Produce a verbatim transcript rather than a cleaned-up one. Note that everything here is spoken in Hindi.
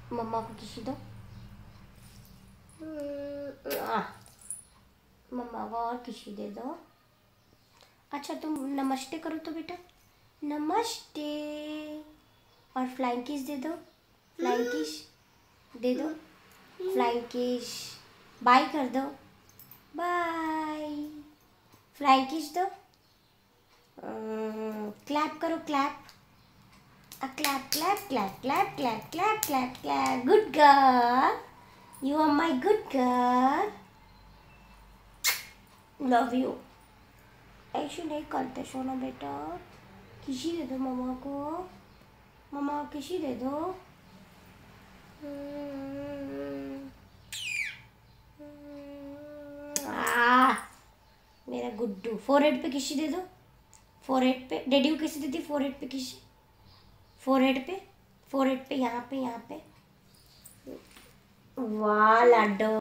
मम्मा को किसी दो। आ, मम्मा को और किसी दे दो। अच्छा तुम नमस्ते करो तो बेटा, नमस्ते। और फ्लाइंग किस दे दो, फ्लाइंग किस दे दो, फ्लाइंग किस। बाय कर दो, बाय। फ्लाइंग किस दो। क्लैप करो, clap. A clap, clap, clap, clap, clap, clap, clap, clap. Good girl. You are my good girl. Love you. ऐसे नहीं करते सोना बेटा, किसी दे दो मम्मा को, मम्मा को किसी दे दो। आ, मेरा गुड्डू। फोरहेड पे किसी दे दो, फोरहेड पे। डैडी को किसी देती, फोरहेड पे किसी, फोरहेड पे, फोरहेड पे, यहाँ पे, यहाँ पे। वाह लाडो।